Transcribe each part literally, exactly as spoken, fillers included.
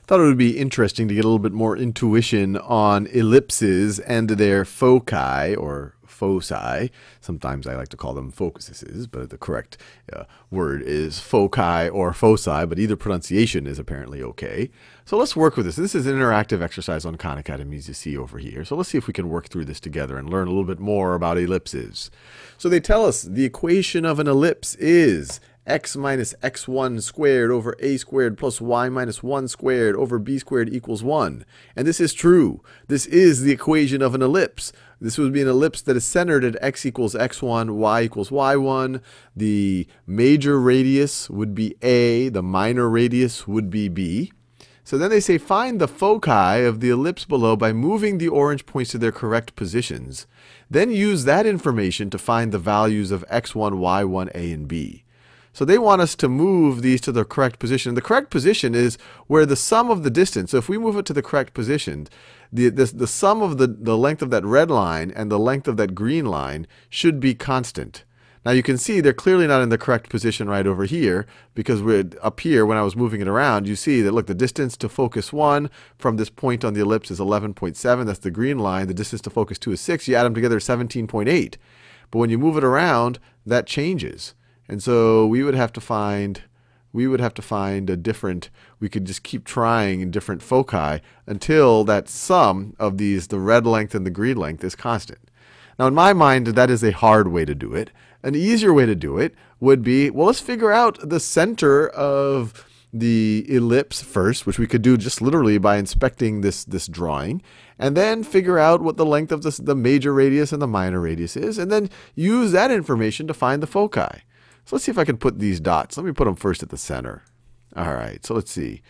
Thought it would be interesting to get a little bit more intuition on ellipses and their foci, or foci. Sometimes I like to call them focuses, but the correct uh, word is foci or foci, but either pronunciation is apparently okay. So let's work with this. This is an interactive exercise on Khan Academy, as you see over here. So let's see if we can work through this together and learn a little bit more about ellipses. So they tell us the equation of an ellipse is x minus x one squared over a squared plus y minus one squared over b squared equals one. And this is true. This is the equation of an ellipse. This would be an ellipse that is centered at x equals x one, y equals y one. The major radius would be a, the minor radius would be b. So then they say find the foci of the ellipse below by moving the orange points to their correct positions. Then use that information to find the values of x one, y one, a, and b. So they want us to move these to the correct position. The correct position is where the sum of the distance, so if we move it to the correct position, the, the, the sum of the, the length of that red line and the length of that green line should be constant. Now you can see they're clearly not in the correct position right over here, because we're up here when I was moving it around, you see that, look, the distance to focus one from this point on the ellipse is eleven point seven. That's the green line. The distance to focus two is six. You add them together, seventeen point eight. But when you move it around, that changes. And so we would have to find, we would have to find a different, we could just keep trying in different foci until that sum of these, the red length and the green length, is constant. Now in my mind, that is a hard way to do it. An easier way to do it would be, well, let's figure out the center of the ellipse first, which we could do just literally by inspecting this, this drawing, and then figure out what the length of this, the major radius and the minor radius is, and then use that information to find the foci. So let's see if I can put these dots. Let me put them first at the center. All right, so let's see.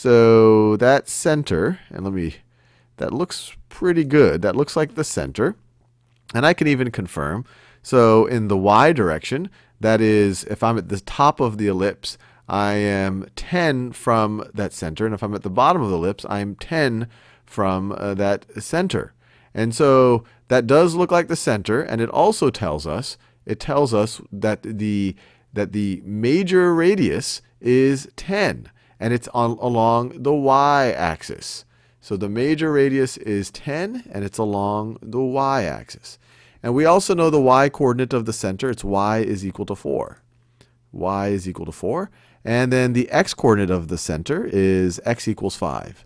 So that center, and let me, that looks pretty good. That looks like the center. And I can even confirm. So in the y direction, that is, if I'm at the top of the ellipse, I am ten from that center. And if I'm at the bottom of the ellipse, I'm ten from uh, that center. And so that does look like the center. And it also tells us, it tells us that the, that the major radius is ten. And it's on, along the y-axis. So the major radius is ten, and it's along the y-axis. And we also know the y-coordinate of the center. It's y is equal to four. Y is equal to four. And then the x-coordinate of the center is x equals five.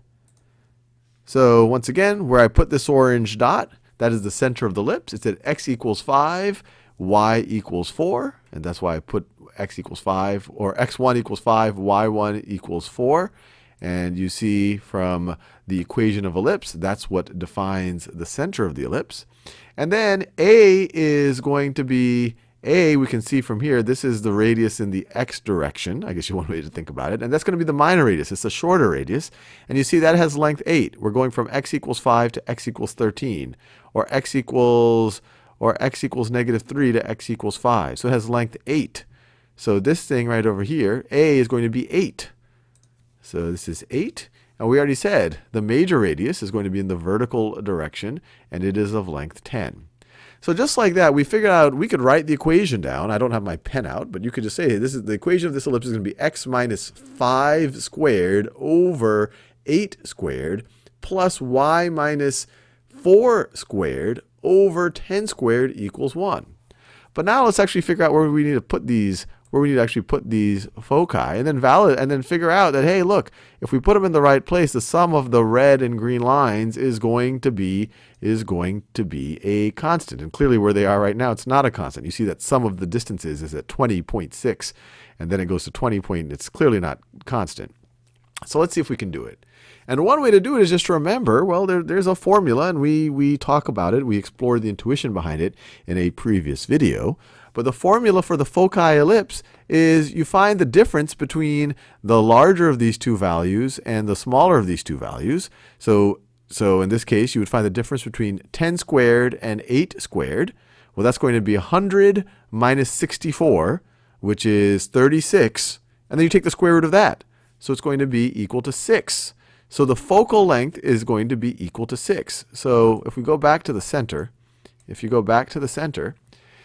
So once again, where I put this orange dot, that is the center of the ellipse. It's at x equals five, y equals four. And that's why I put x equals five, or x one equals five, y one equals four. And you see from the equation of ellipse, that's what defines the center of the ellipse. And then a is going to be, a we can see from here, this is the radius in the x direction. I guess you one way to think about it. And that's going to be the minor radius. It's the shorter radius. And you see that has length eight. We're going from x equals five to x equals thirteen. Or x equals, or x equals negative three to x equals five. So it has length eight. So this thing right over here, a is going to be eight. So this is eight. And we already said the major radius is going to be in the vertical direction, and it is of length ten. So just like that, we figured out we could write the equation down. I don't have my pen out, but you could just say, hey, this is the equation of this ellipse is going to be x minus five squared over eight squared plus y minus four squared over ten squared equals one. But now let's actually figure out where we need to put these where we need to actually put these foci, and then valid, and then figure out that, hey, look, if we put them in the right place, the sum of the red and green lines is going to be is going to be a constant. And clearly, where they are right now, it's not a constant. You see that sum of the distances is at twenty point six, and then it goes to twenty point. It's clearly not constant. So let's see if we can do it. And one way to do it is just to remember, well, there, there's a formula, and we we talk about it. We explored the intuition behind it in a previous video. But the formula for the foci ellipse is you find the difference between the larger of these two values and the smaller of these two values. So, so in this case, you would find the difference between ten squared and eight squared. Well, that's going to be one hundred minus sixty-four, which is thirty-six. And then you take the square root of that. So it's going to be equal to six. So the focal length is going to be equal to six. So if we go back to the center, if you go back to the center,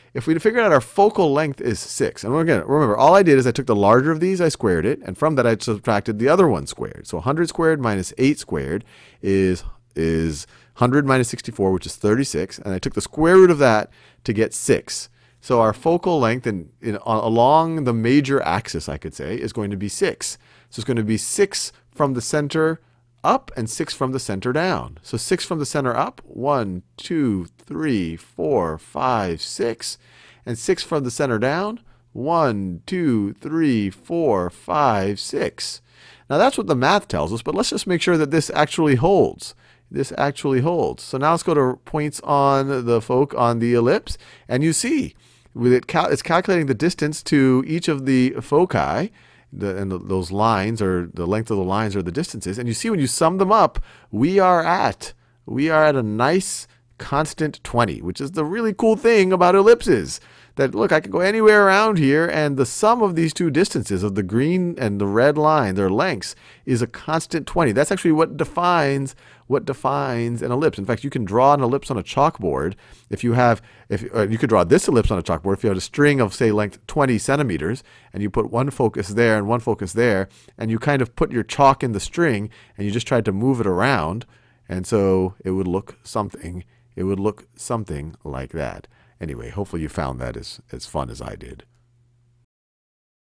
if we figured out our focal length is six, and again, remember, all I did is I took the larger of these, I squared it, and from that I subtracted the other one squared. So one hundred squared minus eight squared is, is one hundred minus sixty-four, which is thirty-six, and I took the square root of that to get six. So our focal length in, in, along the major axis, I could say, is going to be six. So it's going to be six from the center up and six from the center down. So six from the center up, one, two, three, four, five, six. And six from the center down, one, two, three, four, five, six. Now that's what the math tells us, but let's just make sure that this actually holds. This actually holds. So now let's go to points on the foc on the ellipse, and you see with it cal it's calculating the distance to each of the foci. The, and the, those lines, or the length of the lines, are the distances. And you see when you sum them up, we are at we are at a nice constant twenty, which is the really cool thing about ellipses. That look, I can go anywhere around here, and the sum of these two distances, of the green and the red line, their lengths, is a constant twenty. That's actually what defines what defines an ellipse. In fact, you can draw an ellipse on a chalkboard. If you have, if uh, you could draw this ellipse on a chalkboard if you had a string of, say, length twenty centimeters, and you put one focus there and one focus there, and you kind of put your chalk in the string, and you just tried to move it around, and so it would look something. It would look something like that. Anyway, hopefully you found that as, as fun as I did.